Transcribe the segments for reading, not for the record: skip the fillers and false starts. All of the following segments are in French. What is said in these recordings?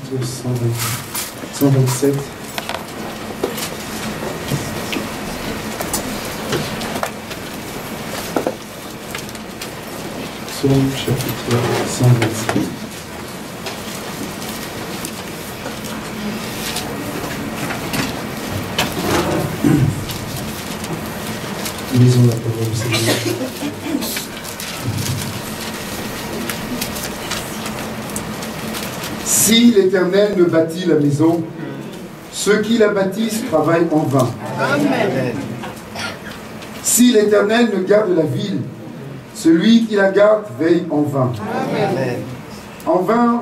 chapitre 127. Psaume chapitre 127. Lisons la parole du Seigneur. Si l'Éternel ne bâtit la maison, ceux qui la bâtissent travaillent en vain. Amen. Si l'Éternel ne garde la ville, celui qui la garde veille en vain. Amen. En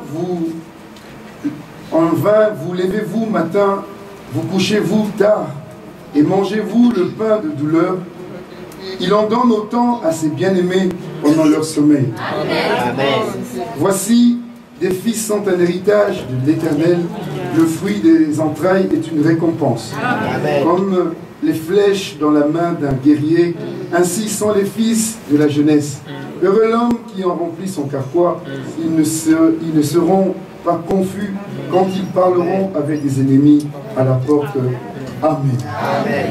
vain vous levez-vous matin, vous couchez-vous tard, et mangez-vous le pain de douleur. Il en donne autant à ses bien-aimés pendant leur sommeil. Amen. Voici, des fils sont un héritage de l'Éternel, le fruit des entrailles est une récompense. Amen. Comme les flèches dans la main d'un guerrier, ainsi sont les fils de la jeunesse. Heureux l'homme qui en remplit son carquois, ils ne seront pas confus quand ils parleront avec des ennemis à la porte. Amen. Amen.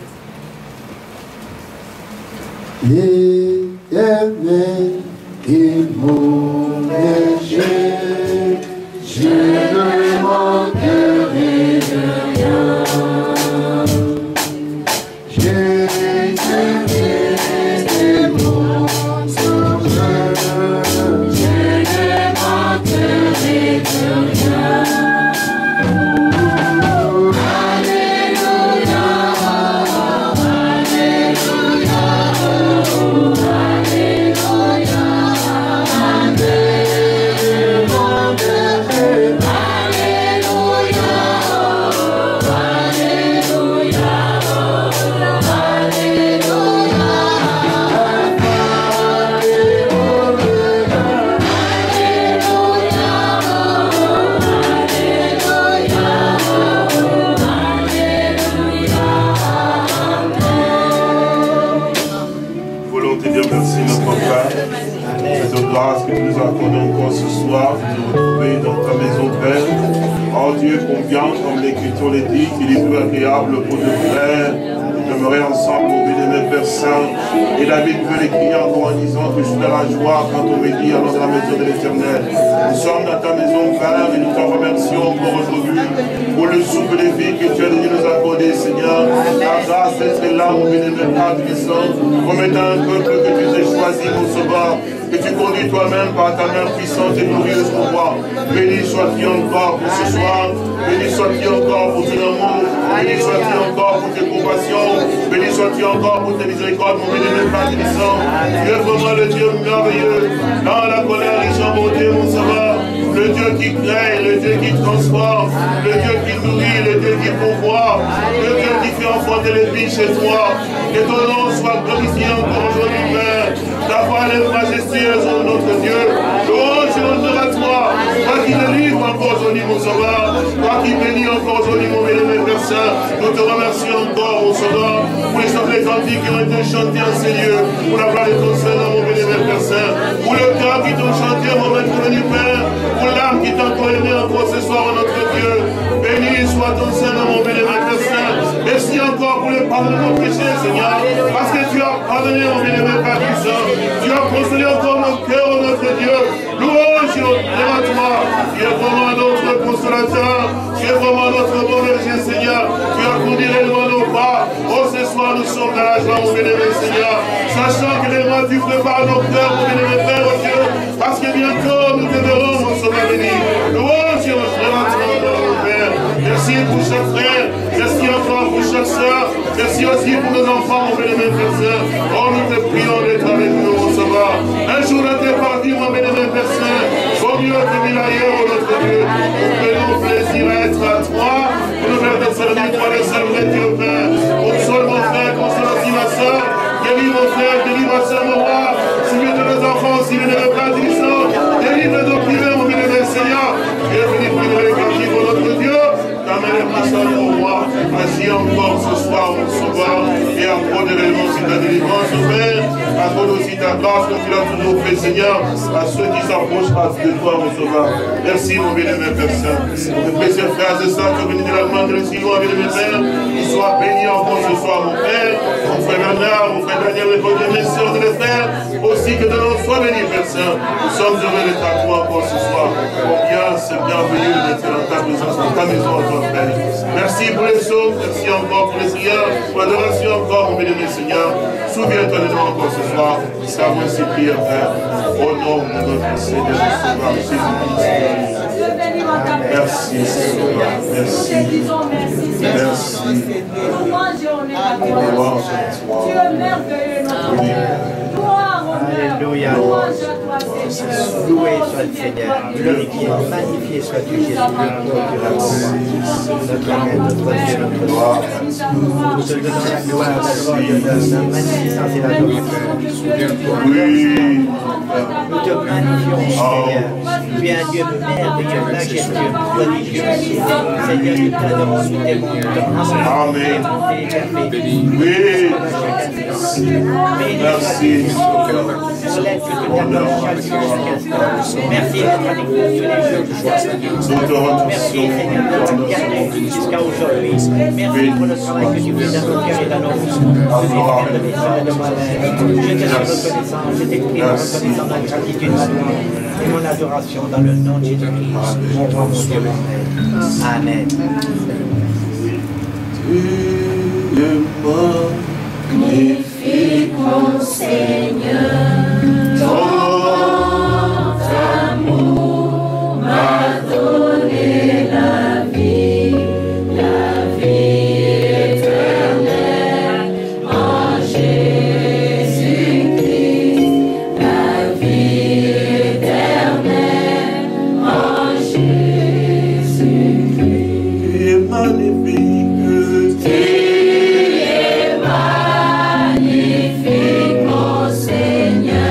L'Éternel est mon berger, je ne manquerai de rien. Jésus est mon sauveur, je ne manquerai de rien. Grâce que tu nous accordes encore ce soir, de nous retrouver dans ta maison, Père. Oh Dieu, combien, comme l'Écriture le dit, qu'il est plus agréable pour deux frères de demeurer ensemble au milieu de mes Père Saint. Et David veut l'écrire en disant que je suis dans la joie quand on me dit allons dans la maison de l'Éternel. Nous sommes dans ta maison, Père, et nous te remercions pour aujourd'hui, pour le souffle de vie que tu as donné nous accorder, Seigneur. La grâce d'être là au milieu de mes Pères puissants, comme étant un peuple que tu as choisi, mon sauveur, que tu conduis toi-même par ta main puissante et glorieuse, mon roi. Béni sois-tu encore pour ce soir. Béni sois-tu encore pour ton amour. Béni sois-tu encore pour tes compassions. Béni sois-tu encore pour tes miséricordes, mon bénémoine Père puissant. Tu es vraiment le Dieu merveilleux. Dans la colère, riche en bonté, mon sauveur. Le Dieu qui crée, le Dieu qui transforme, le Dieu qui nourrit, le Dieu qui pourvoit, le Dieu qui fait enfanter les vies chez toi. Que ton nom soit glorifié encore aujourd'hui, Père. Ta voix est majestueuse, ô notre Dieu. Louange et honneur à toi. Toi qui délivres encore aujourd'hui, mon sauveur. Toi qui bénis encore aujourd'hui, mon bénémoine Père Saint. Nous te remercions encore, mon sauveur, pour les chants des cantiques qui ont été chantés en ces lieux. Pour la gloire de ton Seigneur, mon bénémoine Père Saint. Pour le cœur qui t'ont chanté, mon maître venu, Père. Pour l'âme qui t'a encore aimé encore ce soir, notre Dieu. Béni soit ton Seigneur, mon bénémoine Père Saint. Merci encore pour le pardon de nos péchés, Seigneur. Parce que tu as pardonné, mon bénémoine Père puissant. Tu as consolé encore nos cœurs, notre Dieu. Louange et honneur à toi. Tu es vraiment notre consolateur. Tu es vraiment notre bon berger, Seigneur. Tu as conduit réellement nos pas. Oh, ce soir, nous sommes dans la joie, mon bénémoine Seigneur. Sachant que les mains, tu prépares nos cœurs, mon bénémoine Père, oh Dieu. Parce que bientôt, nous te verrons, mon sauveur béni. Louange et honneur à toi, mon Père. Merci pour chaque frère. Merci encore pour chaque soeur. Merci aussi pour nos enfants, mon bénémoine Père Saint. Oh, nous te prions d'être avec nous, mon sauveur. Un jour, à tes parties, mon bénémoine Père Saint. Au mieux de mille ailleurs, oh notre Dieu. Nous plaisir à être à toi. Pour nous faire de servir, toi, le seul vrai Dieu, Père. Console mon frère, console aussi ma soeur. Guéris mon frère, guéris ma soeur, mon roi. Suivez de nos enfants, suivez de nos frères puissants. Délivre de nos privés, mon bénémoine Seigneur. Et venez prier les cantiques, oh notre Dieu. T'amènes ma soeur, mon roi. Agis encore ce soir, mon sauveur. Et accorde réellement si ta délivrance, Père. Accorde aussi ta ta grâce comme tu l'as toujours fait, Seigneur, à ceux qui s'approchent de toi, mon Sauveur. Merci, mon bien-aimé Père Saint. Mes précieux frères et sœurs qui ont venu de l'Allemagne, de si loin, bien-aimé Père, qu'ils soient bénis encore ce soir, mon Père, mon frère Bernard, mon frère Daniel, mes sœurs de les frères, aussi que de l'on soit bénis, Père Saint. Nous sommes heureux d'être à toi encore ce soir. Combien c'est bienvenu d'être dans ta présence, dans ta maison, ton Père. Merci pour les sauts, merci encore pour les prières, pour l'adoration encore, mon bien-aimé Seigneur. Souviens-toi de nous encore ce soir. Nous avons ces prières, Père, au nom de notre Seigneur et Sauveur Jésus-Christ. Merci, Seigneur. Merci. Merci. Tu es merveilleux, notre Dieu. Alléluia. Loué soit le Seigneur. Glorifié, magnifié soit-tu, Jésus, notre Maître, notre Dieu, notre roi. Nous te donnons la gloire, la magnificence et l'adoration. Oui. Nous te magnifions, Seigneur. Tu es un Dieu merveilleux, majestueux, prodigieux. Seigneur, nous t'adorons, nous t'aimons, nous te rendons. Amen. Oui. Merci. Merci d'être avec nous tous les jours. Merci Seigneur de nous garder jusqu'à aujourd'hui. Merci pour le travail que tu fais dans nos cœurs et dans nos vies. Je suis reconnaissant de moi-même. Je te suis reconnaissant. Je t'exprime reconnaissant ma gratitude, ma louange et mon adoration dans le nom de Jésus-Christ. Mon roi, mon Dieu, mon Père. Amen. Tu es magnifique, mon Seigneur. Seigneur.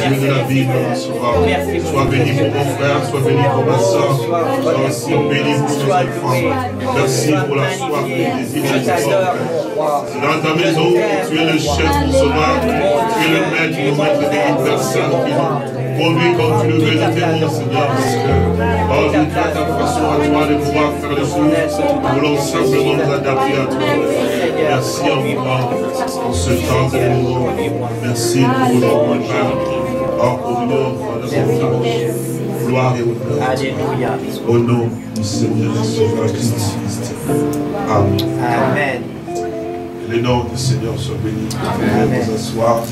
Dieu de la Bible, sois béni pour mon frère, sois béni pour ma soeur, sois aussi béni pour nos enfants. Merci pour la soif et le désir de ton corps. C'est dans ta maison que tu es le chef du sauveur, tu es le maître de toute personne qui conduit comme tu le veux de tes mots, Seigneur, parce que, oh Dieu, tu as ta façon à toi de pouvoir faire les choses, nous voulons simplement nous adapter à toi. Merci encore pour ce temps de nous. Merci pour notre Père. Oh, pour l'honneur de mon Père. Gloire et honneur. Alléluia. Au nom du Seigneur et Sauveur Christ. Amen. Amen. Que le nom du Seigneur soit béni. Amen. Nous asseoir.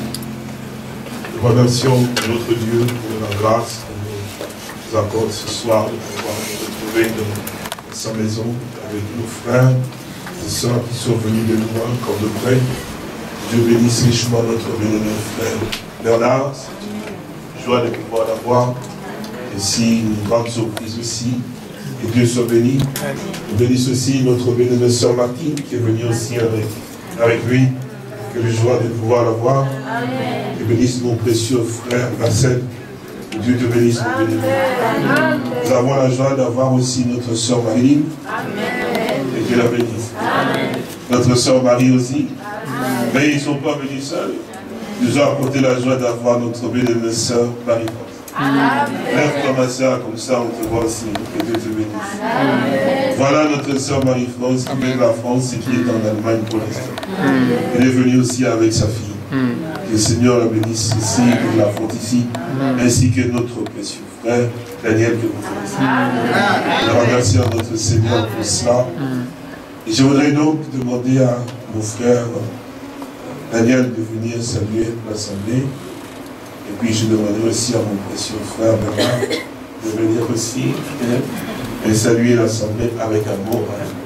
Nous remercions notre Dieu pour la grâce qu'il nous accorde ce soir de pouvoir nous retrouver dans sa maison avec nos frères et sœurs qui sont venus de loin comme de près. Dieu bénisse richement notre bien-aimé frère Bernard. C'est une joie de pouvoir l'avoir. Et si une grande surprise aussi. Que Dieu soit béni. Nous bénisse aussi notre bien-aimée sœur Martine qui est venue aussi avec lui. Quelle joie de pouvoir l'avoir. Que bénisse mon précieux frère Marcel. Que Dieu te bénisse mon bien-aimé. Nous avons la joie d'avoir aussi notre sœur Marilyn. Et Dieu la bénisse. Notre sœur Marie aussi. Mais ils ne sont pas venus seuls. Ils nous ont apporté la joie d'avoir notre bien-aimée sœur Marie-France. Lève-toi ma sœur, comme ça on te voit aussi. Que Dieu te bénisse. Voilà notre sœur Marie-France qui vient de la France et qui est en Allemagne pour l'instant. Elle est venue aussi avec sa fille. Que le Seigneur la bénisse ici, que la fonde ici, ainsi que notre précieux frère Daniel que vous connaissez. Nous remercions notre Seigneur pour cela. Et je voudrais donc demander à mon frère Daniel de venir saluer l'Assemblée. Et puis je demanderai aussi à mon précieux frère Bernard de venir aussi et saluer l'Assemblée avec amour.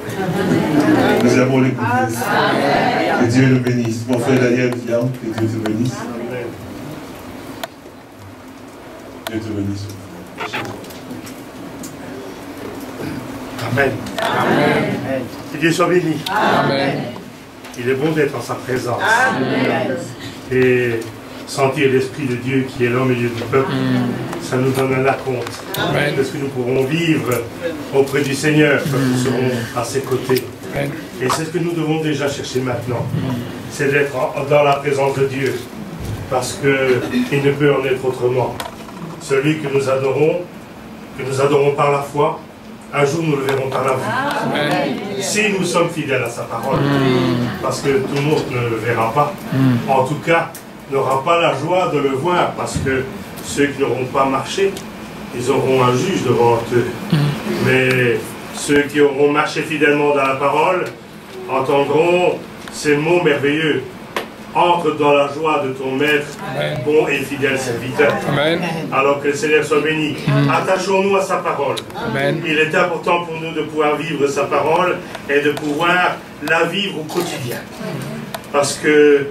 Nous avons l'écouter. Que Dieu le bénisse. Mon frère Daniel, viens, que Dieu te bénisse. Dieu te bénisse. Amen. Amen. Que Dieu soit béni. Amen. Il est bon d'être en sa présence. Amen. Et sentir l'Esprit de Dieu qui est là au milieu du peuple, ça nous donne un acompte de ce que nous pourrons vivre auprès du Seigneur quand nous serons à ses côtés. Et c'est ce que nous devons déjà chercher maintenant, c'est d'être dans la présence de Dieu, parce qu'il ne peut en être autrement. Celui que nous adorons par la foi, un jour nous le verrons par la vue. Si nous sommes fidèles à sa parole, parce que tout le monde ne le verra pas, en tout cas, n'aura pas la joie de le voir, parce que ceux qui n'auront pas marché, ils auront un juge devant eux. Mais ceux qui auront marché fidèlement dans la parole entendront ces mots merveilleux. Entre dans la joie de ton maître, bon et fidèle serviteur. Amen. Alors que le Seigneur soit béni. Attachons-nous à sa parole. Amen. Il est important pour nous de pouvoir vivre sa parole et de pouvoir la vivre au quotidien. Parce que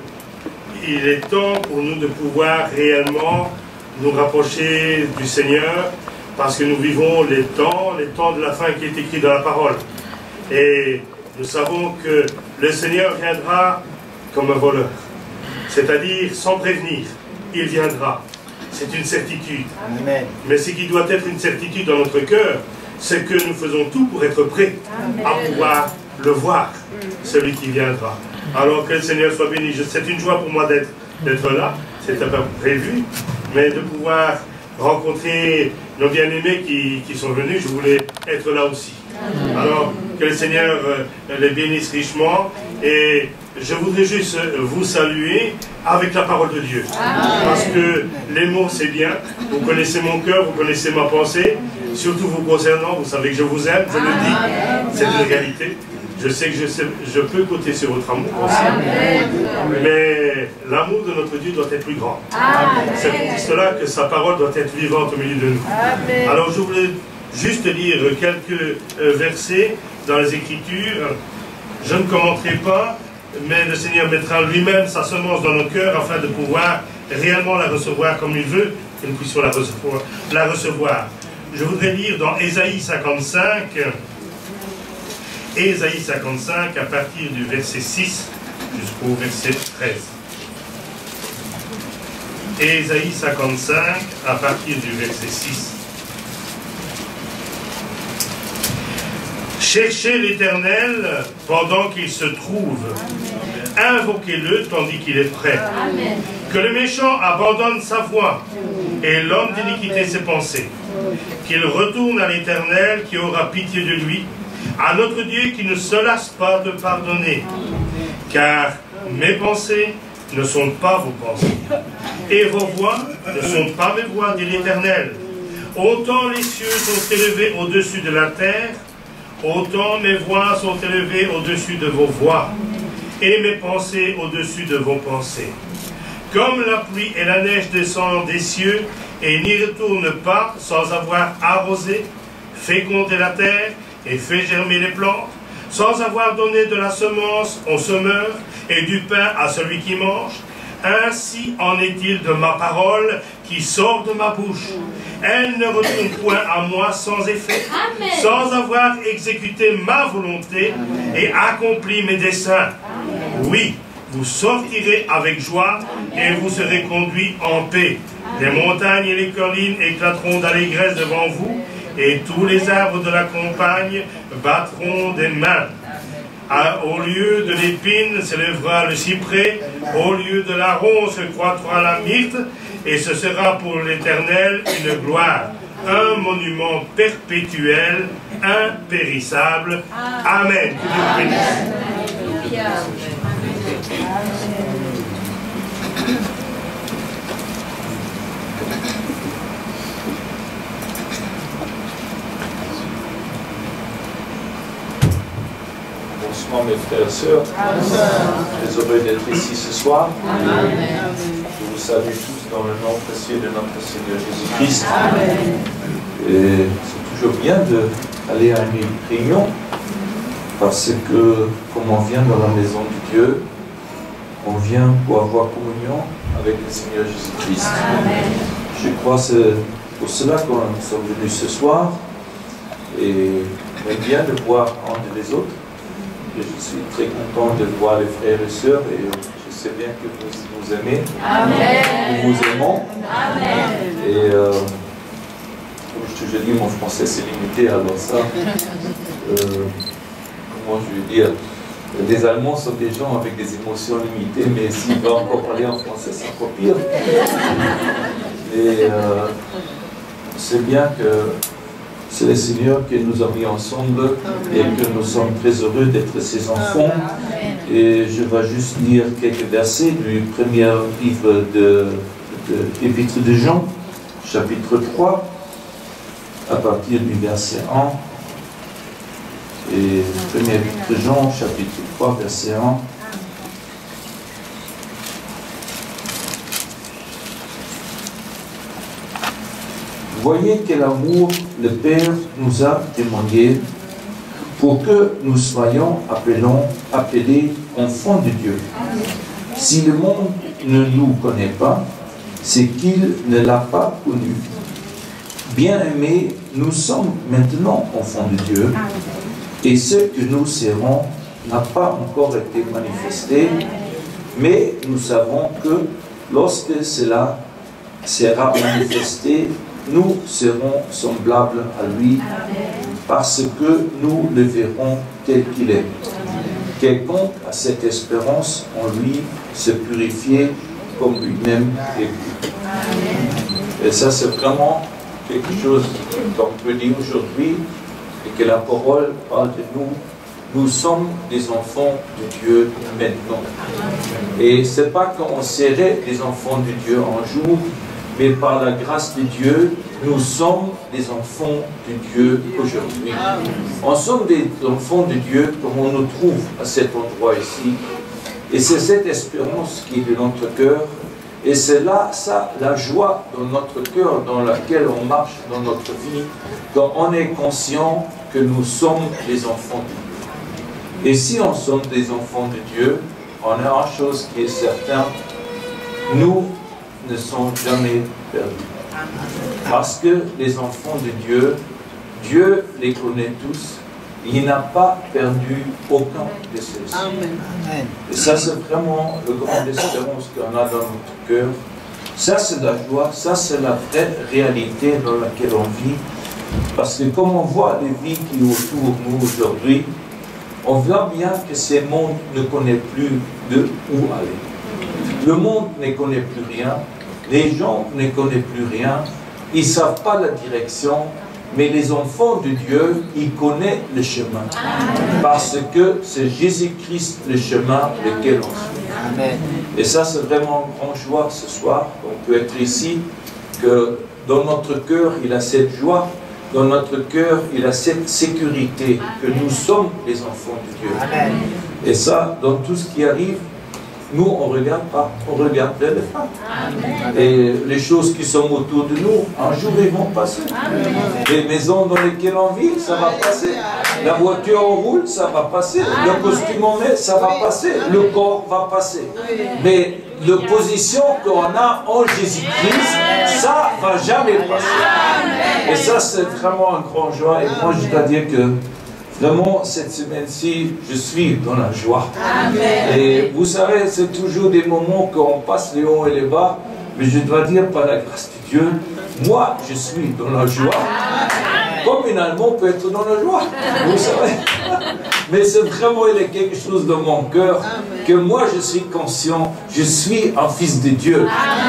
il est temps pour nous de pouvoir réellement nous rapprocher du Seigneur, parce que nous vivons les temps de la fin qui est écrit dans la parole. Et nous savons que le Seigneur viendra comme un voleur, c'est-à-dire sans prévenir. Il viendra. C'est une certitude. Amen. Mais ce qui doit être une certitude dans notre cœur, c'est que nous faisons tout pour être prêts à pouvoir le voir, celui qui viendra. Alors que le Seigneur soit béni. C'est une joie pour moi d'être là, c'était pas prévu, mais de pouvoir rencontrer nos bien-aimés qui sont venus, je voulais être là aussi. Alors que le Seigneur les bénisse richement, et je voudrais juste vous saluer avec la parole de Dieu. Parce que les mots c'est bien, vous connaissez mon cœur, vous connaissez ma pensée, surtout vous concernant, vous savez que je vous aime, je le dis, c'est une réalité. Je sais que je peux compter sur votre amour aussi. Mais l'amour de notre Dieu doit être plus grand. C'est pour cela que sa parole doit être vivante au milieu de nous. Amen. Alors je voulais juste lire quelques versets dans les Écritures. Je ne commenterai pas, mais le Seigneur mettra lui-même sa semence dans nos cœurs afin de pouvoir réellement la recevoir comme il veut, que nous puissions la recevoir. Je voudrais lire dans Ésaïe 55, Ésaïe 55 à partir du verset 6 jusqu'au verset 13. et Ésaïe 55 à partir du verset 6. Cherchez l'Éternel pendant qu'il se trouve. Invoquez-le tandis qu'il est prêt. Amen. Que le méchant abandonne sa voie et l'homme d'iniquité ses pensées. Qu'il retourne à l'Éternel qui aura pitié de lui, à notre Dieu qui ne se lasse pas de pardonner. Car mes pensées ne sont pas vos pensées, et vos voix ne sont pas mes voix, dit l'Éternel. Autant les cieux sont élevés au-dessus de la terre, autant mes voix sont élevées au-dessus de vos voix, et mes pensées au-dessus de vos pensées. Comme la pluie et la neige descendent des cieux, et n'y retournent pas sans avoir arrosé, fécondé la terre, et fait germer les plantes, sans avoir donné de la semence au semeur, et du pain à celui qui mange, ainsi en est-il de ma parole qui sort de ma bouche. Elle ne retourne point à moi sans effet, Amen. sans avoir exécuté ma volonté et accompli mes desseins. Oui, vous sortirez avec joie et vous serez conduits en paix. Les montagnes et les collines éclateront d'allégresse devant vous, et tous les arbres de la campagne battront des mains. Au lieu de l'épine s'élèvera le cyprès, au lieu de la ronce croîtra la myrte, et ce sera pour l'Éternel une gloire, un monument perpétuel, impérissable. Amen. Que Dieu vous bénisse. Alléluia. Bonsoir mes frères et sœurs, très heureux d'être ici ce soir. Je vous salue tous dans le nom précieux de notre Seigneur Jésus-Christ. Et c'est toujours bien d'aller à une réunion, parce que comme on vient dans la maison de Dieu, on vient pour avoir communion avec le Seigneur Jésus-Christ. Je crois que c'est pour cela que nous sommes venus ce soir, et on aime bien de voir entre les autres. Et je suis très content de voir les frères et sœurs, et je sais bien que vous nous aimez. Amen. Nous vous aimons. Amen. Et comme je te dis, mon français c'est limité, alors ça, comment je veux dire, les Allemands sont des gens avec des émotions limitées, mais s'il va encore parler en français, c'est encore pire. Et c'est bien que c'est le Seigneur qui nous a mis ensemble et que nous sommes très heureux d'être ses enfants. Et je vais juste lire quelques versets du premier livre de l'Épître de Jean, chapitre 3, à partir du verset 1. Et premier livre de Jean, chapitre 3, verset 1. Voyez quel amour le Père nous a témoigné pour que nous soyons appelés enfants de Dieu. Si le monde ne nous connaît pas, c'est qu'il ne l'a pas connu. Bien-aimés, nous sommes maintenant enfants de Dieu, et ce que nous serons n'a pas encore été manifesté, mais nous savons que lorsque cela sera manifesté, nous serons semblables à lui, parce que nous le verrons tel qu'il est. Quiconque a cette espérance en lui se purifier comme lui-même est pur. Et ça, c'est vraiment quelque chose qu'on peut dire aujourd'hui, et que la parole parle de nous. Nous sommes des enfants de Dieu maintenant. Et ce n'est pas qu'on serait des enfants de Dieu un jour, mais par la grâce de Dieu, nous sommes des enfants de Dieu aujourd'hui. On sommes des enfants de Dieu comme on nous trouve à cet endroit ici. Et c'est cette espérance qui est de notre cœur. Et c'est là, ça, la joie dans notre cœur, dans laquelle on marche dans notre vie, quand on est conscient que nous sommes des enfants de Dieu. Et si on sommes des enfants de Dieu, on a une chose qui est certaine, nous ne sont jamais perdus. Parce que les enfants de Dieu, Dieu les connaît tous, il n'a pas perdu aucun de ceux-ci. Et ça, c'est vraiment le grand espérance qu'on a dans notre cœur, Ça, c'est la joie, ça, c'est la vraie réalité dans laquelle on vit. Parce que comme on voit les vies qui sont autour de nous aujourd'hui, on voit bien que ce monde ne connaît plus de où aller. Le monde ne connaît plus rien, les gens ne connaissent plus rien, ils ne savent pas la direction, mais les enfants de Dieu, ils connaissent le chemin. Parce que c'est Jésus-Christ le chemin lequel on suit. Et ça, c'est vraiment une grande joie ce soir. On peut être ici, que dans notre cœur, il a cette joie. Dans notre cœur, il a cette sécurité que nous sommes les enfants de Dieu. Amen. Et ça, dans tout ce qui arrive, nous, on ne regarde pas, on regarde vers le front. Et les choses qui sont autour de nous, un jour, ils vont passer. Amen. Les maisons dans lesquelles on vit, ça va passer. La voiture on roule, ça va passer. Le costume on met, ça va passer. Le corps va passer. Mais la position qu'on a en Jésus-Christ, ça ne va jamais passer. Et ça, c'est vraiment un grand joie. Et moi, je dois dire que vraiment, cette semaine-ci, je suis dans la joie. Amen. Et vous savez, c'est toujours des moments qu'on passe les hauts et les bas. Mais je dois dire, par la grâce de Dieu, moi, je suis dans la joie. Comme un Allemand peut être dans la joie, vous savez. Mais c'est vraiment, il y a quelque chose dans mon cœur, que moi, je suis conscient, je suis un fils de Dieu.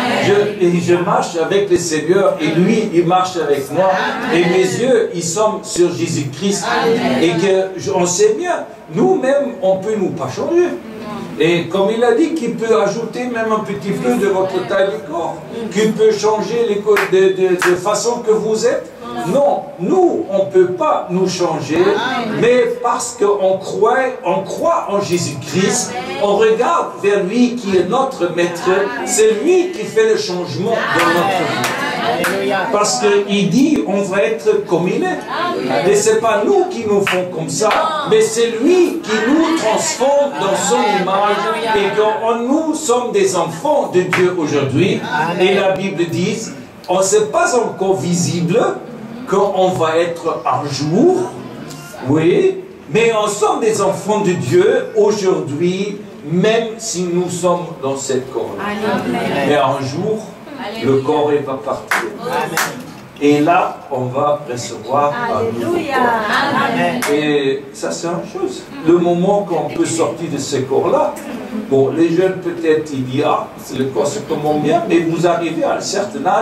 Je marche avec le Seigneur, et lui, il marche avec moi. Et mes yeux, ils sont sur Jésus-Christ. Et qu'on sait bien, nous-mêmes, on ne peut nous pas changer. Et comme il a dit qu'il peut ajouter même un petit peu de votre taille de corps, qu'il peut changer de façon que vous êtes. Non, nous, on ne peut pas nous changer, mais parce qu'on croit en Jésus-Christ, on regarde vers lui qui est notre maître, c'est lui qui fait le changement dans notre vie. Parce qu'il dit, on va être comme il est. Et ce n'est pas nous qui nous font comme ça, mais c'est lui qui nous transforme dans son image. Et quand nous sommes des enfants de Dieu aujourd'hui, et la Bible dit, on ne sait pas encore visible, qu'on va être un jour, oui, mais on sommes des enfants de Dieu aujourd'hui, même si nous sommes dans cette corps. Mais un jour, le corps va partir. Et là, on va recevoir un nouveau corps. Et ça, c'est une chose. Le moment qu'on peut sortir de ce corps-là, bon, les jeunes, peut-être, ils disent, ah, le corps se commande bien, mais vous arrivez à un certain âge,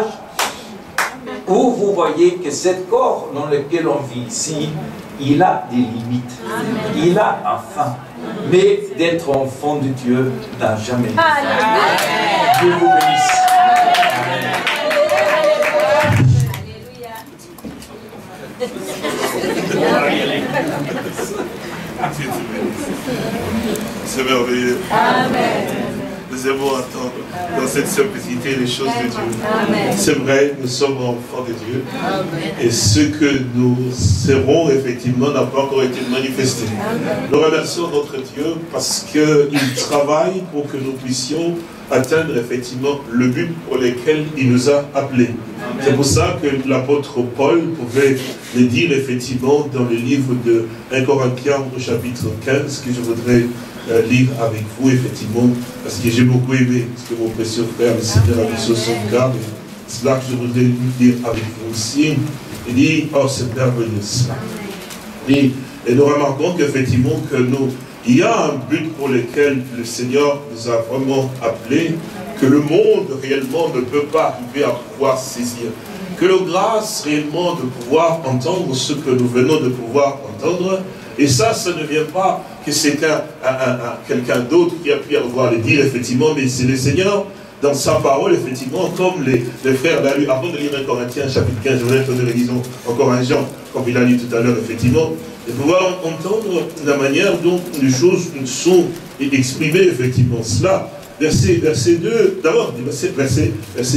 où vous voyez que ce corps dans lequel on vit ici, il a des limites, il a un fin. Mais d'être enfant de Dieu n'a jamais de fin. Dieu vous bénisse. C'est merveilleux. Amen. Nous aimons attendre dans cette simplicité les choses de Dieu. C'est vrai, nous sommes enfants de Dieu. Amen. Et ce que nous serons, effectivement, n'a pas encore été manifesté. Nous remercions notre Dieu parce qu'il travaille pour que nous puissions atteindre effectivement le but pour lequel il nous a appelés. C'est pour ça que l'apôtre Paul pouvait le dire effectivement dans le livre de 1 Corinthiens au chapitre 15 que je voudrais lire avec vous effectivement parce que j'ai beaucoup aimé ce que mon précieux frère le Seigneur a mis sur son cœur. C'est là que je voudrais lire avec vous aussi. Il dit, oh c'est merveilleux cela. Et nous remarquons qu'effectivement que il y a un but pour lequel le Seigneur nous a vraiment appelés, que le monde réellement ne peut pas arriver à pouvoir saisir. Que la grâce réellement de pouvoir entendre ce que nous venons de pouvoir entendre, et ça ne vient pas que c'est quelqu'un d'autre qui a pu avoir le dire, effectivement, mais c'est le Seigneur, dans sa parole, effectivement, comme les frères l'a lu, avant de lire 1 Corinthiens, chapitre 15, je voudrais que nous lisons encore un Jean, comme il a lu tout à l'heure, effectivement, de pouvoir entendre la manière dont les choses sont exprimées, effectivement. Cela, verset 2, d'abord, verset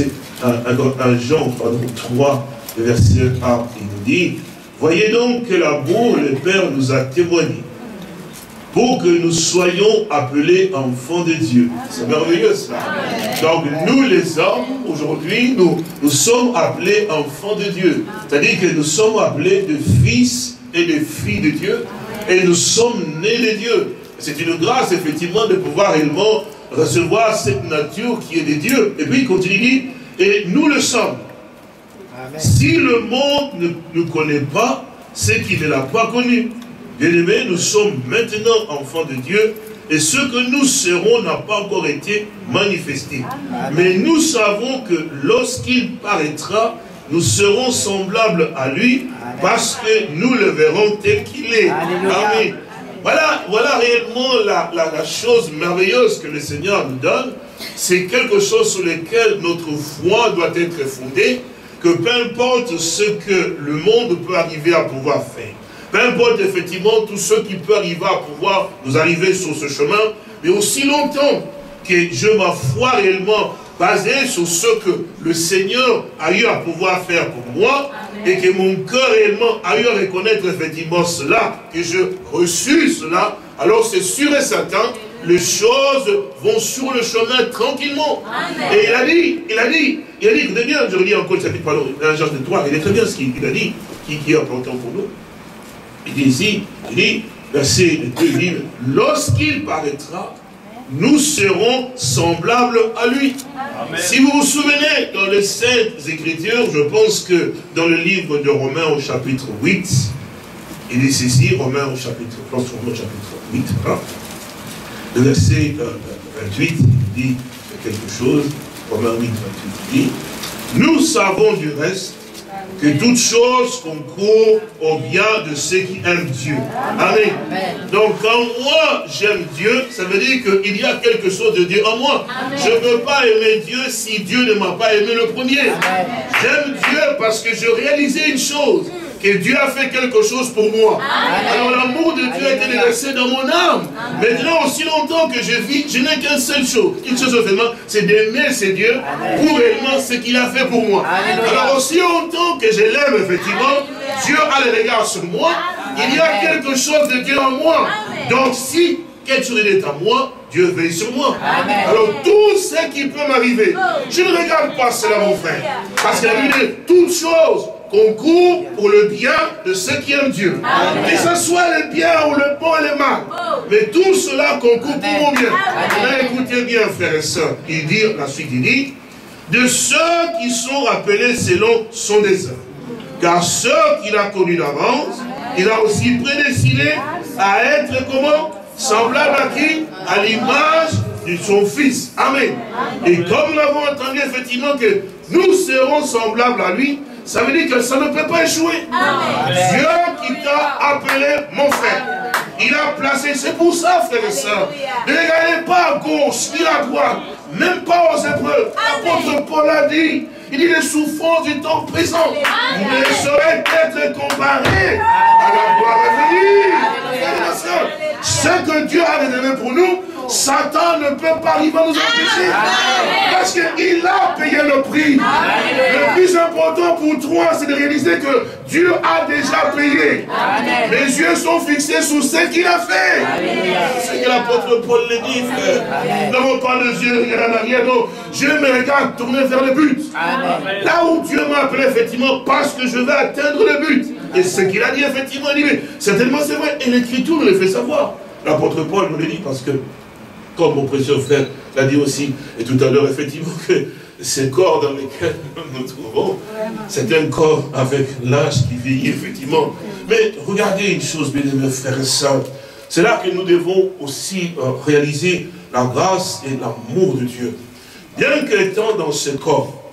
1 Jean 3, verset 1, il nous dit, voyez donc que l'amour, le Père nous a témoigné, pour que nous soyons appelés enfants de Dieu. C'est merveilleux cela. Donc nous les hommes, aujourd'hui, nous sommes appelés enfants de Dieu. C'est-à-dire que nous sommes appelés de fils et de filles de Dieu. Et nous sommes nés de Dieu. C'est une grâce, effectivement, de pouvoir réellement recevoir cette nature qui est de Dieu. Et puis il continue, Et nous le sommes. Amen. Si le monde ne nous connaît pas, c'est qu'il ne l'a pas connu. Bien-aimés, nous sommes maintenant enfants de Dieu, et ce que nous serons n'a pas encore été manifesté. Amen. Mais nous savons que lorsqu'il paraîtra, nous serons semblables à lui, parce que nous le verrons tel qu'il est. Amen. Voilà réellement la chose merveilleuse que le Seigneur nous donne. C'est quelque chose sur lequel notre foi doit être fondée, que peu importe ce que le monde peut arriver à pouvoir faire, peu importe effectivement tout ce qui peut arriver à pouvoir nous arriver sur ce chemin, mais aussi longtemps que je ma foi réellement basée sur ce que le Seigneur a eu à pouvoir faire pour moi, et que mon cœur réellement a eu à reconnaître effectivement cela, que je reçus cela, alors c'est sûr et certain, les choses vont sur le chemin tranquillement. Amen. Et il a dit, écoutez bien, je relis encore le chapitre, pardon, dans Jean de 3, il est très bien ce qu'il a dit, qui est important pour nous. Il dit ici, verset 2, il dit, lorsqu'il paraîtra, nous serons semblables à lui. Amen. Si vous vous souvenez, dans les Saintes Écritures, je pense que dans le livre de Romains au chapitre 8, il dit ceci, Romains au chapitre 8, hein, le verset 28, il dit quelque chose, Romains 8, 28, il dit, nous savons du reste que toutes choses concourent au bien de ceux qui aiment Dieu. Amen. Donc quand moi j'aime Dieu, ça veut dire qu'il y a quelque chose de Dieu en moi. Amen. Je ne peux pas aimer Dieu si Dieu ne m'a pas aimé le premier. J'aime Dieu parce que je réalisais une chose, que Dieu a fait quelque chose pour moi. Amen. Alors l'amour de Dieu a été déversé dans mon âme. Amen. Maintenant, aussi longtemps que je vis, je n'ai qu'une seule chose seulement, c'est d'aimer ce Dieu pour réellement ce qu'il a fait pour moi. Amen. Alors aussi longtemps que je l'aime, effectivement, Dieu a le regard sur moi, il y a quelque chose de Dieu en moi. Donc si quelque chose est à moi, Dieu veille sur moi. Amen. Alors tout ce qui peut m'arriver, je ne regarde pas cela, mon frère, parce qu'il a dit toutes choses concourt pour le bien de ceux qui aiment Dieu. Amen. Que ce soit le bien ou le bon et le mal. Mais tout cela concourt pour mon bien. Là, écoutez bien, frères et sœurs. Il dit, la suite, il dit, de ceux qui sont appelés selon son dessein. Car ceux qu'il a connus d'avance, il a aussi prédestiné à être comment? Semblable à qui? À l'image de son Fils. Amen. Et comme nous l'avons entendu effectivement que nous serons semblables à lui, ça veut dire que ça ne peut pas échouer. Amen. Dieu qui t'a appelé mon frère, il a placé, c'est pour ça, frères et sœurs, ne regardez pas à gauche ni à droite, même pas aux épreuves. L'apôtre Paul a dit, il dit les souffrances du temps présent ne sauraient être comparées à la gloire à venir. Ce que Dieu a réservé pour nous, Satan ne peut pas arriver à nous empêcher. Parce qu'il a payé le prix. Le plus important pour toi, c'est de réaliser que Dieu a déjà payé. Les yeux sont fixés sur ce qu'il a fait. C'est que l'apôtre Paul le dit, frère. Nous n'avons pas les yeux en arrière, non. Je me regarde tourner vers le but. Là où Dieu m'a appelé, effectivement, parce que je vais atteindre le but. Et ce qu'il a dit, effectivement, il dit, certainement c'est vrai. Et l'Écriture nous le fait savoir. L'apôtre Paul nous le dit parce que, comme mon précieux frère l'a dit aussi, et tout à l'heure, effectivement, que ces corps dans lesquels nous nous trouvons, c'est un corps avec l'âge qui vieillit, effectivement. Mais regardez une chose, bien aimés frères et sœurs, c'est là que nous devons aussi réaliser la grâce et l'amour de Dieu. Bien qu'étant dans ce corps,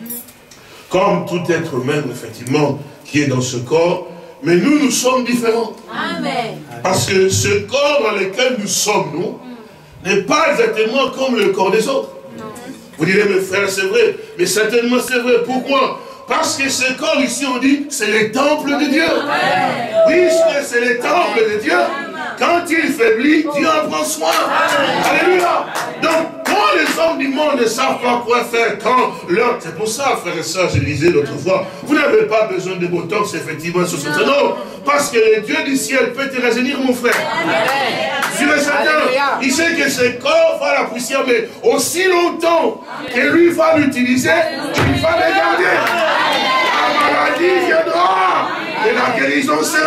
comme tout être humain, effectivement, qui est dans ce corps, mais nous sommes différents. Amen. Parce que ce corps dans lequel nous sommes, nous, n'est pas exactement comme le corps des autres. Vous direz, mes frères, c'est vrai. Mais certainement c'est vrai. Pourquoi? Parce que ce corps ici, on dit, c'est le temple de Dieu. Puisque c'est le temple de Dieu, quand il faiblit, Dieu en prend soin. Alléluia. Donc, quand les hommes du monde ne savent pas quoi faire, quand leur... C'est pour ça, frères et sœurs, je disais l'autre fois, vous n'avez pas besoin de botox, effectivement, sur ce non. Parce que le Dieu du ciel peut te rajeunir, mon frère. Sur le certain, il sait que ce corps va à la poussière, mais aussi longtemps que lui va l'utiliser, il va le garder. La maladie viendra et la guérison sera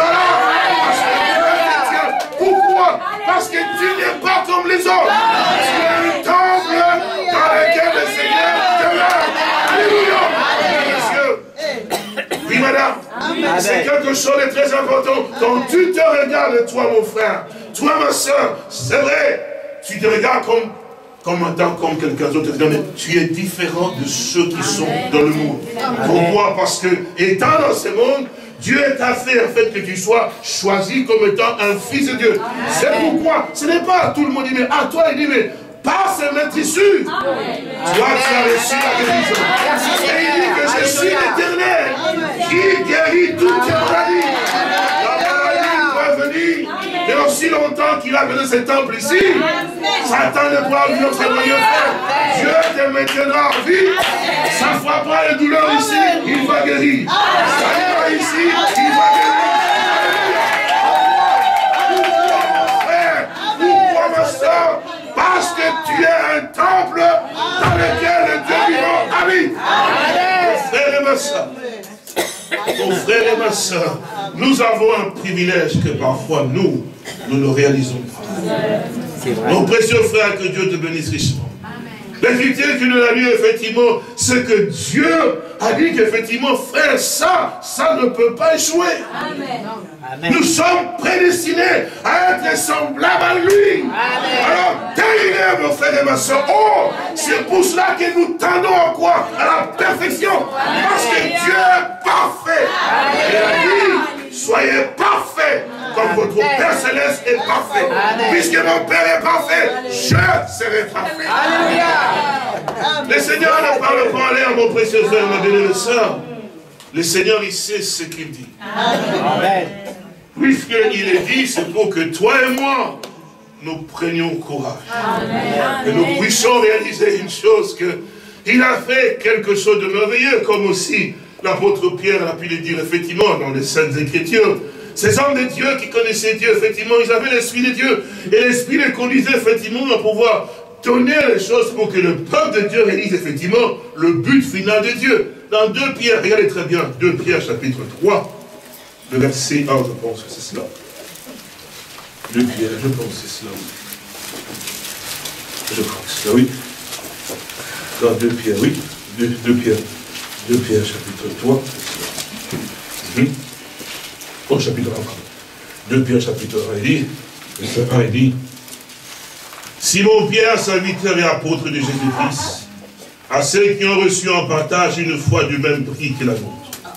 là. Pourquoi? Parce que tu n'es pas comme les autres. Tu es un temple dans lequel le Seigneur demeure. C'est quelque chose de très important. Quand tu te regardes, toi, mon frère, toi, ma soeur, c'est vrai, tu te regardes comme quelqu'un d'autre, mais tu es différent de ceux qui sont dans le monde. Pourquoi? Parce que, étant dans ce monde, Dieu t'a fait en fait que tu sois choisi comme étant un fils de Dieu. C'est pourquoi, ce n'est pas à tout le monde qui dit, mais à toi, il dit, mais par ce maître issu, toi tu as reçu la guérison. Et il dit que je suis l'Éternel qui guérit toutes tes maladies. La maladie doit venir. Et aussi longtemps qu'il a venu ce temple ici, Satan ne pourra venir témoigner. Dieu te maintiendra en vie. Ça ne fera pas les douleurs ici, il va guérir. Ça ira ici, il va guérir. Pourquoi ma soeur? Parce que tu es un temple dans lequel le Dieu vivant habite. Mon frère et ma soeur, mon frère et ma soeur, nous avons un privilège que parfois nous ne réalisons pas. Mon précieux frère, que Dieu te bénisse richement. L'effectivité que nous avons dit, effectivement, c'est que Dieu a dit qu'effectivement, frère, ça ne peut pas échouer. Amen. Nous sommes prédestinés à être semblables à lui. Amen. Alors, terminez, mon frère et ma soeur. Oh, c'est pour cela que nous tendons à quoi? À la perfection. Parce que Dieu est parfait. Il a dit, soyez parfaits comme votre Père Céleste est parfait. Amen. Puisque mon Père est parfait, je serai parfait. Alléluia. Le Seigneur ne parle pas en l'air, mon précieux frère, ma bien-aimée sœur. Le Seigneur, il sait ce qu'il dit. Amen. Puisqu'il est dit, c'est pour que toi et moi, nous prenions courage. Amen. Et nous puissions réaliser une chose, qu'il a fait quelque chose de merveilleux, comme aussi l'apôtre Pierre a pu le dire, effectivement, dans les Saintes Écritures. Ces hommes de Dieu qui connaissaient Dieu, effectivement, ils avaient l'Esprit de Dieu. Et l'Esprit les conduisait, effectivement, à pouvoir donner les choses pour que le peuple de Dieu réalise, effectivement, le but final de Dieu. Dans 2 Pierre, regardez très bien, 2 Pierre, chapitre 3, le verset 1, je pense que c'est cela. 2 Pierre, je pense que c'est cela. Je crois que c'est cela, oui. Dans 2 Pierre, oui. 2 Pierre, chapitre 3. Au chapitre 1, 2 Pierre, chapitre 1, il dit, Simon Pierre, serviteur et apôtre de Jésus-Christ, à ceux qui ont reçu en partage une foi du même prix que la nôtre.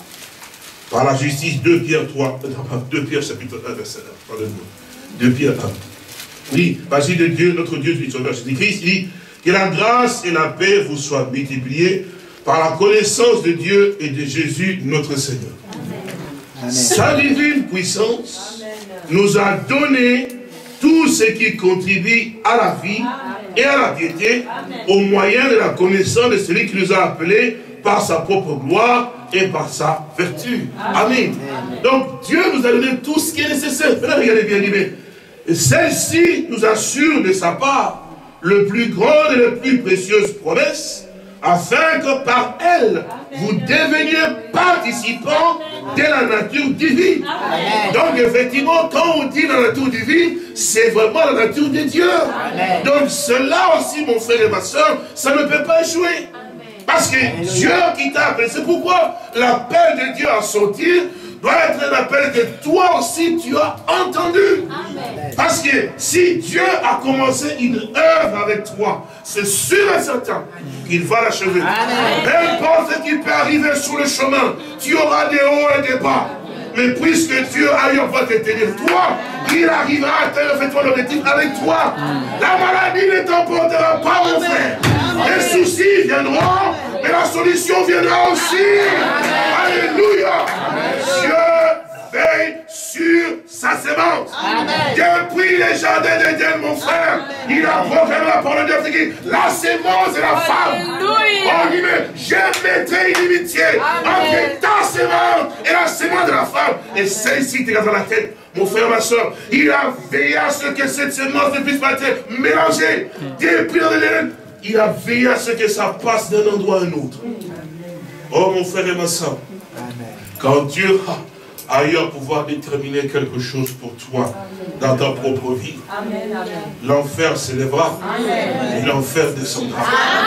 Par la justice, 2 Pierre 3, 2 Pierre chapitre 1, verset 1, pardonnez-moi. 2 Pierre 1. Oui, vas-y de Dieu, notre Dieu, du Sauveur Jésus-Christ, il dit, que la grâce et la paix vous soient multipliées par la connaissance de Dieu et de Jésus, notre Seigneur. Amen. Sa divine puissance nous a donné tout ce qui contribue à la vie et à la piété au moyen de la connaissance de celui qui nous a appelés par sa propre gloire et par sa vertu. Amen. Donc Dieu nous a donné tout ce qui est nécessaire. Regardez bien, mais celle-ci nous assure de sa part le plus grand et le plus précieuse promesse, afin que par elle, vous deveniez participants de la nature divine. Amen. Donc effectivement, quand on dit la nature divine, c'est vraiment la nature de Dieu. Amen. Donc cela aussi, mon frère et ma soeur, ça ne peut pas échouer. Amen. Parce que Dieu qui t'a appelé, c'est pourquoi l'appel de Dieu à sortir doit être un appel que toi aussi tu as entendu. Amen. Parce que si Dieu a commencé une œuvre avec toi, c'est sûr et certain qu'il va l'achever. Peu importe ce qui peut arriver sur le chemin, tu auras des hauts et des bas. Mais puisque Dieu a eu va te tenir toi, il arrivera à atteindre l'objectif avec toi. La maladie ne t'emportera pas, mon frère. Les soucis viendront, mais la solution viendra aussi. Alléluia. Dieu veille sur sa sémence. Depuis les jardins d'Éden, mon frère, il a proclamé la parole de Dieu. La sémence de la femme. On dit, mais je mettrai une inimitié entre ta sémence et la sémence de la femme. Et celle-ci te dans la tête. Mon frère, ma soeur, il a veillé à ce que cette sémence ne puisse pas être mélangée. Depuis l'Éden, il a veillé à ce que ça passe d'un endroit à un autre. Oh, mon frère et ma soeur, quand Dieu a eu à pouvoir déterminer quelque chose pour toi dans ta propre vie, l'enfer s'élèvera et l'enfer descendra.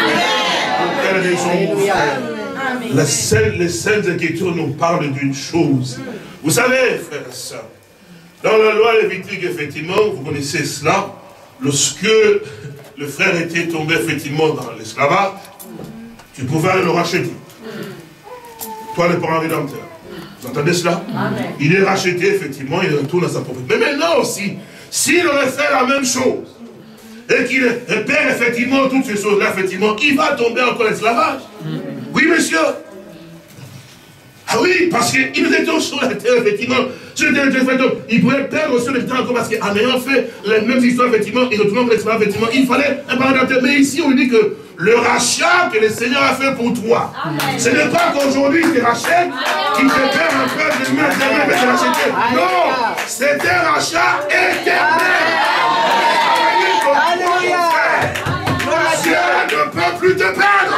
Pour quelle raison, mon frère? Les Saintes Écritures nous parlent d'une chose. Vous savez, frères et sœurs, dans la loi lévitique, effectivement, vous connaissez cela, lorsque le frère était tombé, effectivement, dans l'esclavage, tu pouvais le racheter. Toi, le parent rédempteur. Vous entendez cela? Amen. Il est racheté, effectivement, il retourne à sa propriété. Mais maintenant aussi, s'il aurait fait la même chose, et qu'il perd effectivement toutes ces choses-là, effectivement, il va tomber encore l'esclavage. Oui, monsieur. Ah oui, parce qu'il était sur la terre, effectivement. Il pouvait perdre aussi le temps encore parce qu'en ayant fait les mêmes histoires, effectivement, il retourne dans l'esclavage, effectivement, il fallait un parent. Mais ici, on lui dit que le rachat que le Seigneur a fait pour toi, ce n'est pas qu'aujourd'hui il te rachète, qu'il te perd un peu de main, mais te racheter. Non, c'est un rachat éternel. Dieu ne peut plus te perdre.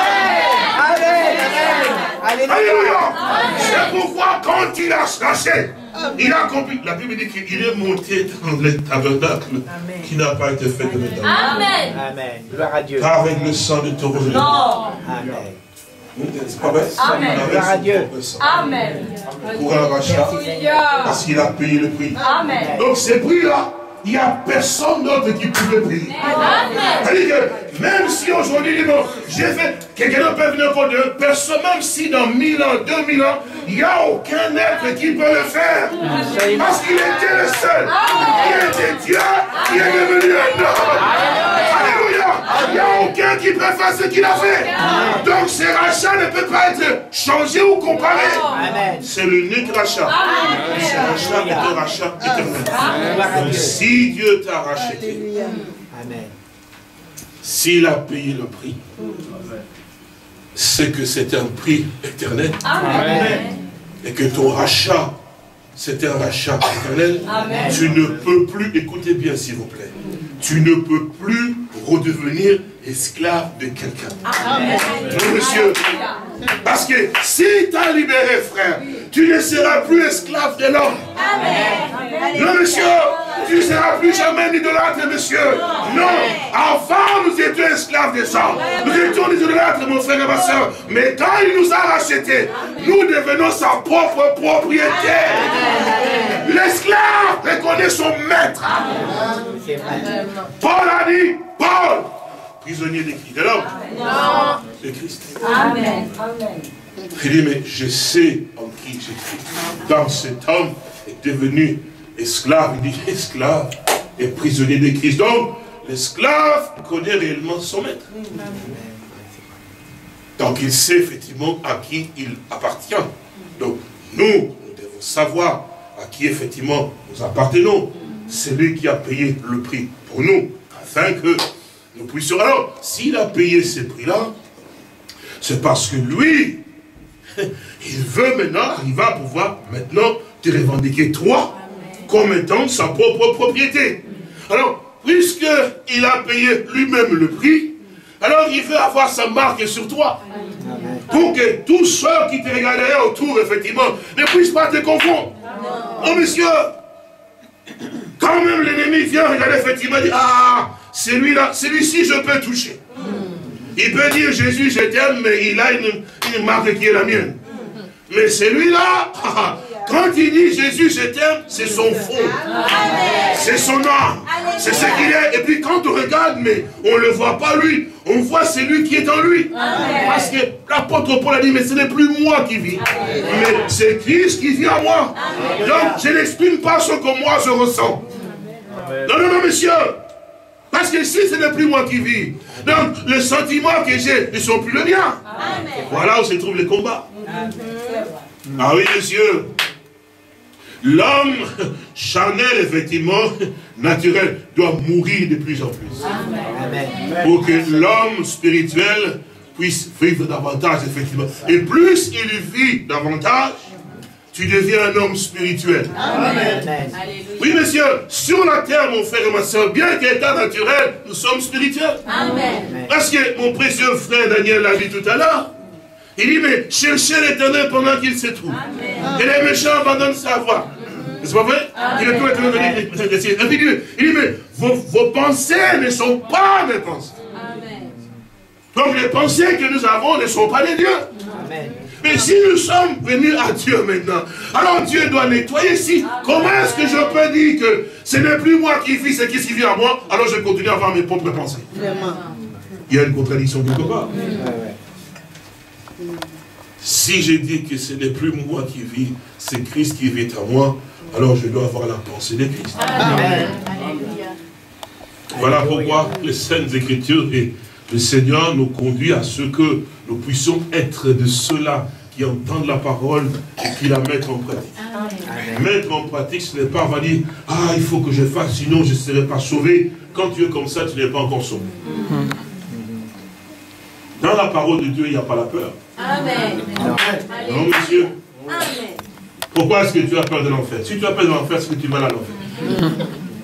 Alléluia. C'est pourquoi quand il a racheté, il a compris. La Bible dit qu'il est monté dans le tabernacle qui n'a pas été fait de l'éternel. Amen. Amen. Gloire à Dieu. Pas avec le sang de taureau. Non. Amen. C'est pas vrai? Amen. Gloire à Dieu. Amen. Pour un rachat. Parce qu'il a payé le prix. Amen. Donc ces prix-là, il n'y a personne d'autre qui pouvait payer. C'est-à-dire que même si aujourd'hui, j'ai fait, quelqu'un peut venir encore de personne, même si dans 1000 ans, 2000 ans, il n'y a aucun être qui peut le faire. Parce qu'il était le seul. Il était Dieu, qui est devenu un homme. Alléluia. Il n'y a aucun qui peut faire ce qu'il a fait. Donc ce rachat ne peut pas être changé ou comparé. C'est l'unique rachat. Ce rachat est un rachat éternel. Donc si Dieu t'a racheté, s'il a payé le prix, c'est que c'est un prix éternel. Amen. Et que ton rachat, c'est un rachat éternel. Amen. Tu ne peux plus, écoutez bien s'il vous plaît, tu ne peux plus redevenir esclave de quelqu'un. Non, monsieur. Parce que si tu as libéré, frère, tu ne seras plus esclave de l'homme. Non, monsieur. Tu ne seras plus jamais un idolâtre, monsieur. Non. Avant, nous étions esclaves des hommes. Nous étions des idolâtres, mon frère et ma soeur. Mais quand il nous a rachetés, nous devenons sa propre propriété. L'esclave reconnaît son maître. Paul a dit, Paul, prisonnier de l'homme, de Christ. Amen. Il dit, mais je sais en qui j'ai cru. Dans cet homme est devenu esclave, il dit esclave et prisonnier de Christ. Donc, l'esclave connaît réellement son maître. Donc, il sait effectivement à qui il appartient. Donc, nous devons savoir à qui effectivement nous appartenons. C'est lui qui a payé le prix pour nous, afin que nous puissions. Alors, s'il a payé ce prix-là, c'est parce que lui, il veut maintenant, il va pouvoir maintenant te revendiquer toi comme étant sa propre propriété. Alors, puisqu'il a payé lui-même le prix, alors il veut avoir sa marque sur toi. Pour que tous ceux qui te regarderaient autour, effectivement, ne puissent pas te confondre. Non, monsieur, quand même l'ennemi vient regarder, effectivement, il dit, ah, celui-là, celui-ci, je peux toucher. Il peut dire, Jésus, je t'aime, mais il a une marque qui est la mienne. Mais celui-là, quand il dit Jésus, je t'aime, c'est son fond. C'est son âme. C'est ce qu'il est. Et puis quand on regarde, mais on ne le voit pas lui. On voit celui qui est en lui. Parce que l'apôtre Paul a dit, mais ce n'est plus moi qui vis. Mais c'est Christ qui vit en moi. Donc je n'exprime pas ce que moi je ressens. Non, non, non, monsieur. Parce que si ce n'est plus moi qui vis, donc les sentiments que j'ai ne sont plus les miens. Voilà où se trouve le combat. Ah oui, monsieur. L'homme charnel, effectivement, naturel, doit mourir de plus en plus. Pour que l'homme spirituel puisse vivre davantage, effectivement. Et plus il vit davantage, tu deviens un homme spirituel. Amen. Oui, monsieur, sur la terre, mon frère et ma soeur, bien qu'état naturel, nous sommes spirituels. Amen. Parce que mon précieux frère Daniel l'a dit tout à l'heure. Il dit, mais cherchez l'Éternel pendant qu'il se trouve. Amen. Et les méchants abandonnent sa voie. C'est pas vrai? Il dit, mais vos pensées ne sont pas mes pensées. Amen. Donc les pensées que nous avons ne sont pas des dieux. Amen. Mais si nous sommes venus à Dieu maintenant, alors Dieu doit nettoyer. Si, comment est-ce que je peux dire que ce n'est plus moi qui vis, c'est qui vit à moi, alors je continue à avoir mes propres pensées? Il y a une contradiction quelque part. Si je dis que ce n'est plus moi qui vis, c'est Christ qui vit à moi, alors je dois avoir la pensée de Christ. Amen. Voilà pourquoi les Saintes Écritures et le Seigneur nous conduit à ce que nous puissions être de ceux-là qui entendent la parole et qui la mettent en pratique. Amen. Mettre en pratique, ce n'est pas, on va dire, ah, il faut que je fasse, sinon je ne serai pas sauvé. Quand tu es comme ça, tu n'es pas encore sauvé. Dans la parole de Dieu, il n'y a pas la peur. Amen. Non, monsieur. Amen. Pourquoi est-ce que tu as peur de l'enfer? Si tu as peur de l'enfer, c'est que tu vas à l'enfer.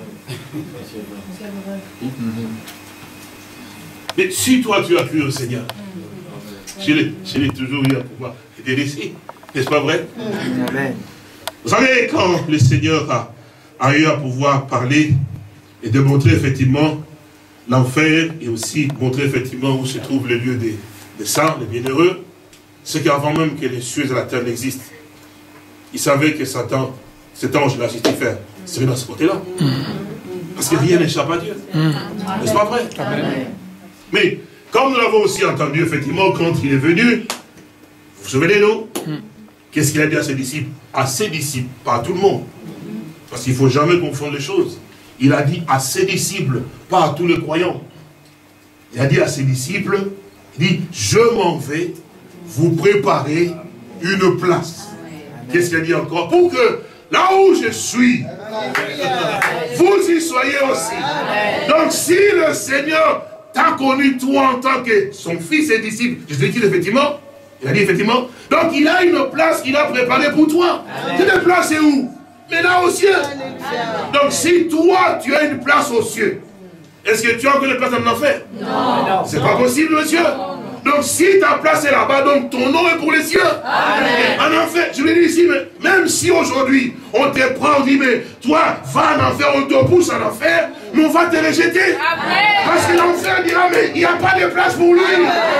Mais si toi tu as cru au Seigneur, je l'ai toujours eu à pouvoir t'aider ici, n'est-ce pas vrai? Amen. Vous savez, quand le Seigneur a eu à pouvoir parler et de montrer effectivement l'enfer et aussi montrer effectivement où se trouve le lieu des saints, des bienheureux, c'est qu'avant même que les cieux et la terre n'existent, il savait que Satan, cet ange-là, Lucifer, serait dans ce côté-là. Parce que rien n'échappe à Dieu. N'est-ce pas vrai? Amen. Mais, comme nous l'avons aussi entendu, effectivement, quand il est venu, vous vous souvenez, non? Qu'est-ce qu'il a dit à ses disciples? À ses disciples, pas à tout le monde. Parce qu'il ne faut jamais confondre les choses. Il a dit à ses disciples, pas à tous les croyants. Il a dit à ses disciples, il dit, je m'en vais vous préparer une place. Qu'est-ce qu'il a dit encore? Pour que là où je suis, vous y soyez aussi. Donc si le Seigneur t'a connu toi en tant que son fils et disciple, je te dis effectivement, il a dit effectivement, donc il a une place qu'il a préparée pour toi. Cette place est où? Mais là aux cieux. Donc si toi tu as une place aux cieux, est-ce que tu as encore une place en enfer? Non. C'est pas possible, monsieur. Donc si ta place est là-bas, donc ton nom est pour les cieux. Amen. En enfer, je vous dis ici, mais même si aujourd'hui on te prend, on dit, mais toi, va en enfer, on te pousse en enfer, mais on va te rejeter. Amen. Parce que l'enfer dira, mais il n'y a pas de place pour lui.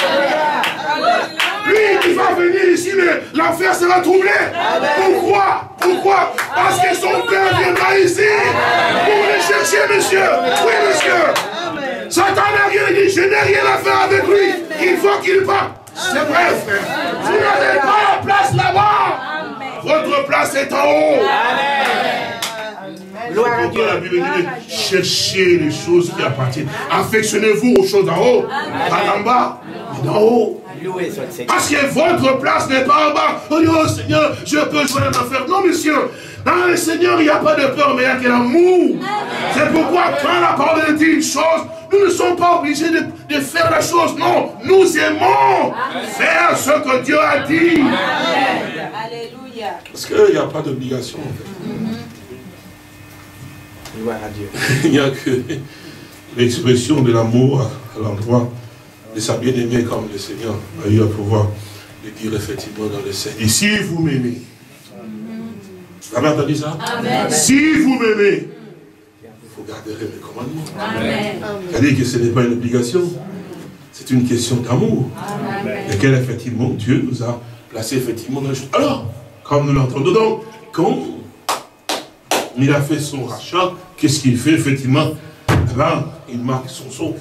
Lui, il va venir ici, mais l'enfer sera troublé. Amen. Pourquoi? Pourquoi? Parce que son père viendra ici pour le chercher, monsieur. Oui, monsieur. Satan n'a rien dit, je n'ai rien à faire avec lui. Il faut qu'il parte. C'est vrai, frère. Vous n'avez pas la place là-bas. Votre place est en haut. Gloire à Dieu. La Bible dit, cherchez les choses qui appartiennent. Affectionnez-vous aux choses d'en haut. Pas d'en bas, mais d'en haut. Parce que votre place n'est pas en bas. Oh Seigneur, je peux jouer en enfer. Non, monsieur. Dans le Seigneur, il n'y a pas de peur, mais il y a que l'amour. C'est pourquoi quand la parole dit une chose, nous ne sommes pas obligés de faire la chose. Non, nous aimons faire ce que Dieu a dit. Alléluia. Parce qu'il n'y a pas d'obligation. Gloire à Dieu. Il n'y a que l'expression de l'amour à l'endroit de sa bien-aimée, comme le Seigneur a eu à pouvoir le dire effectivement dans le Seigneur. Et si vous m'aimez, vous avez entendu ça? Amen. Si vous m'aimez, vous garderez mes commandements. C'est-à-dire que ce n'est pas une obligation, c'est une question d'amour. Laquelle effectivement Dieu nous a placé effectivement dans les choses. Alors, comme nous l'entendons donc, quand il a fait son rachat, qu'est-ce qu'il fait effectivement? Eh bien, il marque son sceau.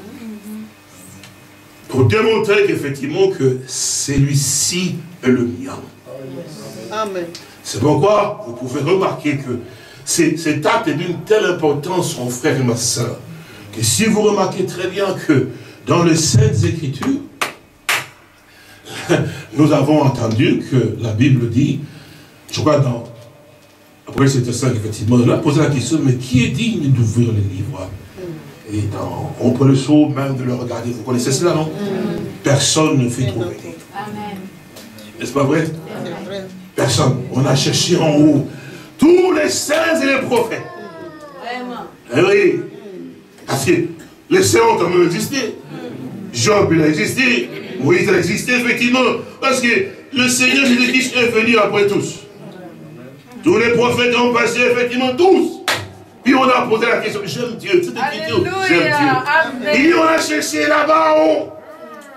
Pour démontrer qu'effectivement que celui-ci est le mien. Amen. C'est pourquoi vous pouvez remarquer que cet acte est d'une telle importance, mon frère et ma soeur, que si vous remarquez très bien que dans les Saintes Écritures, nous avons entendu que la Bible dit, je crois dans après c'était ça effectivement, on a posé la question, mais qui est digne d'ouvrir les livres? Et on peut le saut même de le regarder. Vous connaissez cela, non? Personne ne fait trouver. N'est-ce pas vrai? Personne. On a cherché en haut tous les saints et les prophètes. Vraiment. Oui. Parce que les saints ont quand même existé. Job, il a existé. Moïse a existé, effectivement. Parce que le Seigneur Jésus-Christ est venu après tous. Tous les prophètes ont passé, effectivement, tous. Puis on a posé la question, j'aime Dieu, c'est écrit, j'aime Dieu. Et on a cherché là-bas en haut.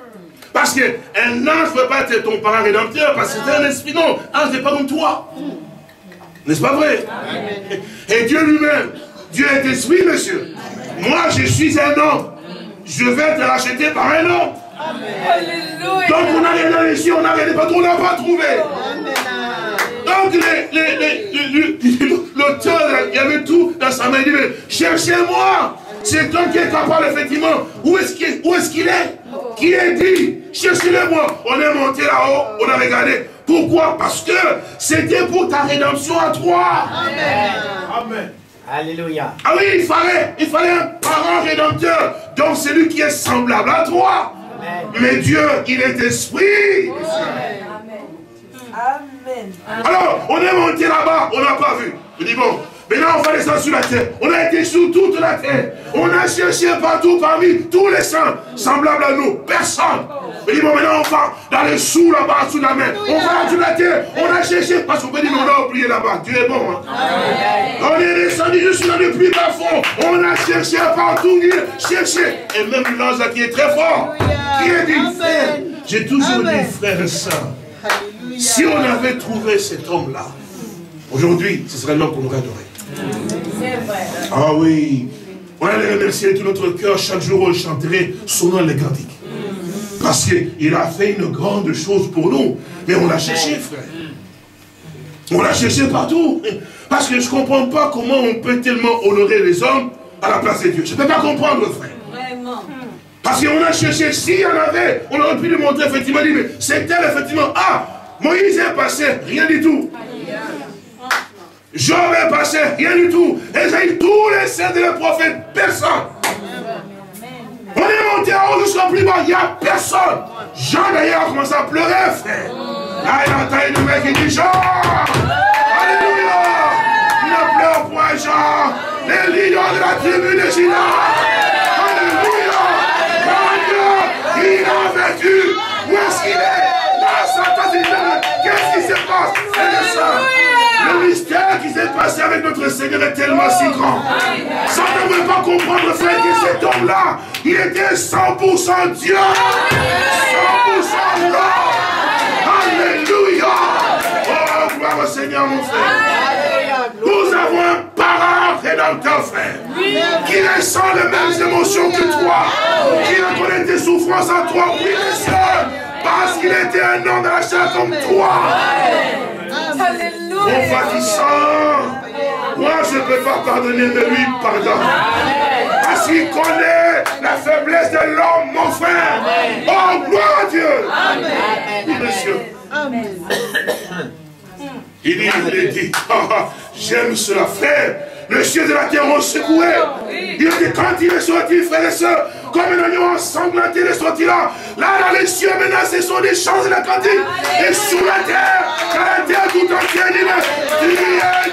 Parce qu'un ange ne peut pas être ton parent rédempteur, parce que c'est un esprit. Non, ange n'est pas comme toi. N'est-ce pas vrai? Amen. Et Dieu lui-même, Dieu est esprit, monsieur. Moi, je suis un homme. Je vais te racheter par un homme. Amen. Donc on n'a rien ici, on n'a rien, on n'a pas trouvé. Amen. Donc l'auteur, il y avait tout dans sa main. Il dit, cherchez-moi. C'est toi qui est capable, effectivement. Où est-ce qu'il est? Qui est dit? Cherchez-le-moi. On est monté là-haut, on a regardé. Pourquoi? Parce que c'était pour ta rédemption à toi. Amen. Amen. Alléluia. Ah oui, il fallait un parent rédempteur. Donc celui qui est semblable à toi. Amen. Mais Dieu, il est esprit. Amen. Amen. Alors, on est monté là-bas, on n'a pas vu. Je dis bon, maintenant on va descendre sur la terre. On a été sur toute la terre. On a cherché partout parmi tous les saints semblables à nous. Personne. Je dis bon, maintenant on va dans les sous là-bas, sous la mer. On va sur la terre. On a cherché parce qu'on peut dire on a oublié là-bas. Dieu est bon. Hein? On est descendu juste dans le plus bas fond. On a cherché partout, cherché. Et même l'ange qui est très fort, qui a dit, frère, j'ai toujours dit, frère et sœur, si on avait trouvé cet homme-là, aujourd'hui, ce serait l'homme qu'on aurait adoré. C'est vrai. Ah oui. On allait remercier de tout notre cœur. Chaque jour, on chanterait son nom les cantiques. Parce qu'il a fait une grande chose pour nous. Mais on l'a cherché, frère. On l'a cherché partout. Parce que je ne comprends pas comment on peut tellement honorer les hommes à la place de Dieu. Je ne peux pas comprendre, frère. Vraiment. Parce qu'on a cherché, s'il y en avait, on aurait pu lui montrer effectivement, dit, mais c'est elle effectivement. Ah, Moïse est passé, rien du tout. Job est passé, rien du tout. Esaïe, tous les saints et les prophètes, personne. On est monté en haut jusqu'au plus bas, il n'y a personne. Jean d'ailleurs a commencé à pleurer, frère. Là, il a entendu le mec qui dit, Jean, alléluia, ne pleure point, Jean, les lions de la tribu de Juda. Alléluia, Dieu, il a vaincu. Où est-ce qu'il est? Là, Satan, qu'est-ce qui se passe? C'est le sang. Le mystère qui s'est passé avec notre Seigneur est tellement si grand. Satan ne veut pas comprendre, frère, que cet homme-là, il était 100% Dieu. 100% l'homme. Alléluia. Oh, gloire au Seigneur, mon frère. Nous avons un parent rédempteur, frère, qui ressent les mêmes émotions que toi, qui reconnaît tes souffrances en toi, oui, les sœurs, parce qu'il était un homme de la chair comme toi. Compatissant. Moi, je ne peux pas pardonner, mais lui, pardonne. Parce qu'il connaît la faiblesse de l'homme, mon frère. Oh, gloire à Dieu. Oui, monsieur. Il dit, j'aime cela, frère. Le ciel de la terre ont secoué. Il a dit, quand il est sorti, frères et sœurs, comme un agneau ensanglanté, il est sorti là. Là, dans les cieux, maintenant, ce sont des chants de la cantique. Et sous la terre, dans la terre tout entière, il est